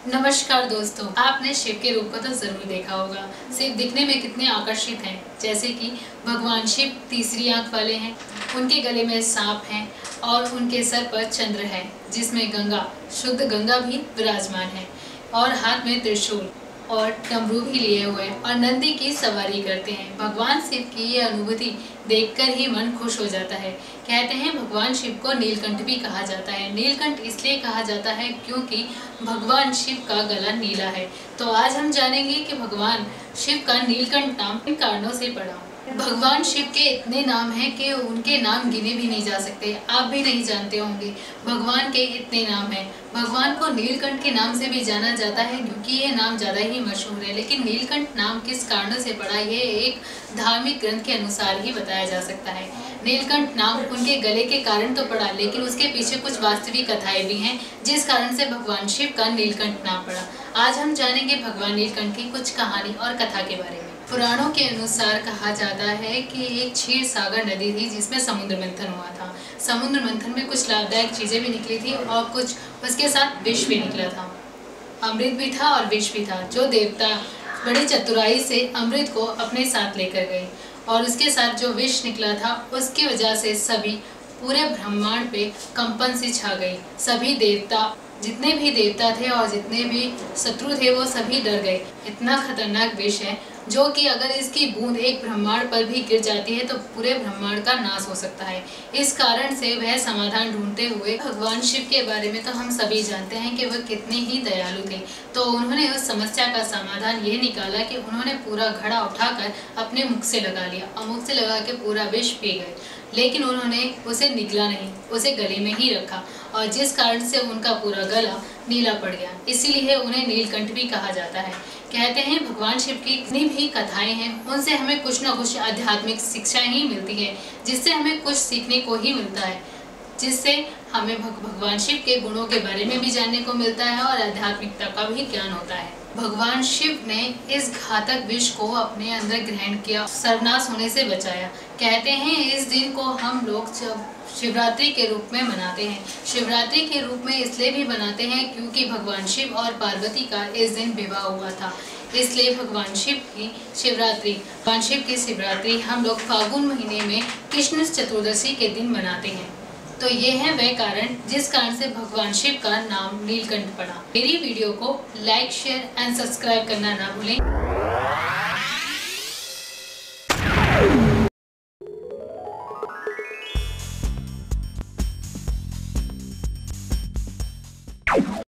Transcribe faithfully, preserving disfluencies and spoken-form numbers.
नमस्कार दोस्तों, आपने शिव के रूप को तो जरूर देखा होगा। शिव दिखने में कितने आकर्षित हैं, जैसे कि भगवान शिव तीसरी आंख वाले हैं, उनके गले में सांप है और उनके सर पर चंद्र है जिसमें गंगा, शुद्ध गंगा भी विराजमान है और हाथ में त्रिशूल और डमरू भी लिए हुए और नंदी की सवारी करते हैं। भगवान शिव की ये अनुभूति देखकर ही मन खुश हो जाता है। कहते हैं भगवान शिव को नीलकंठ भी कहा जाता है। नीलकंठ इसलिए कहा जाता है क्योंकि भगवान शिव का गला नीला है। तो आज हम जानेंगे कि भगवान शिव का नीलकंठ नाम किन कारणों से पड़ा। भगवान शिव के इतने नाम हैं कि उनके नाम गिने भी नहीं जा सकते, आप भी नहीं जानते होंगे। भगवान के इतने नाम हैं। भगवान को नीलकंठ के नाम से भी जाना जाता है क्योंकि ये नाम ज़्यादा ही मशहूर है। लेकिन नीलकंठ नाम किस कारणों से पड़ा, ये एक धार्मिक ग्रंथ के अनुसार ही बताया जा सकता है। नीलकंठ नाम उनके गले के कारण तो पड़ा, लेकिन उसके पीछे कुछ वास्तविक कथाएं भी हैं जिस कारण से भगवान शिव का नीलकंठ नाम पड़ा। आज हम जानेंगे भगवान नीलकंठ की कुछ कहानी और कथा के बारे में। पुराणों के अनुसार कहा जाता है कि एक क्षीर सागर नदी थी जिसमें समुद्र मंथन हुआ था। समुद्र मंथन में कुछ लाभदायक चीजें भी निकली थी और कुछ उसके साथ विष भी निकला था। अमृत भी था और विष भी था। जो देवता बड़ी चतुराई से अमृत को अपने साथ लेकर गए और उसके साथ जो विष निकला था उसकी वजह से सभी पूरे ब्रह्मांड पे कंपन सी छा गई। सभी देवता, जितने भी देवता थे और जितने भी शत्रु थे, वो सभी डर गए। इतना खतरनाक विष है जो कि अगर इसकी बूंद एक ब्रह्मांड पर भी गिर जाती है तो पूरे ब्रह्मांड का नाश हो सकता है। इस कारण से वह समाधान ढूंढते हुए भगवान शिव के बारे में तो हम सभी जानते हैं कि वह कितने ही दयालु थे। तो उन्होंने उस समस्या का समाधान ये निकाला कि उन्होंने पूरा घड़ा उठाकर अपने मुख से लगा लिया और मुख से लगा के पूरा विष पी गए। लेकिन उन्होंने उसे निगला नहीं, उसे गले में ही रखा और जिस कारण से उनका पूरा गला नीला पड़ गया। इसीलिए उन्हें नीलकंठ भी कहा जाता है। कहते हैं भगवान शिव की जितनी भी कथाएं हैं उनसे हमें कुछ ना कुछ आध्यात्मिक शिक्षा ही मिलती है, जिससे हमें कुछ सीखने को ही मिलता है, जिससे हमें भगवान शिव के गुणों के बारे में भी जानने को मिलता है और आध्यात्मिकता का भी ज्ञान होता है। भगवान शिव ने इस घातक विष को अपने अंदर ग्रहण किया, सर्वनाश होने से बचाया। कहते हैं इस दिन को हम लोग जब शिवरात्रि के रूप में मनाते हैं। शिवरात्रि के रूप में इसलिए भी मनाते हैं क्योंकि भगवान शिव और पार्वती का इस दिन विवाह हुआ था, इसलिए भगवान शिव की शिवरात्रि भगवान शिव की शिवरात्रि हम लोग फागुन महीने में कृष्ण चतुर्दशी के दिन मनाते हैं। तो ये है वह कारण जिस कारण से भगवान शिव का नाम नीलकंठ पड़ा। मेरी वीडियो को लाइक, शेयर एंड सब्सक्राइब करना ना भूलें।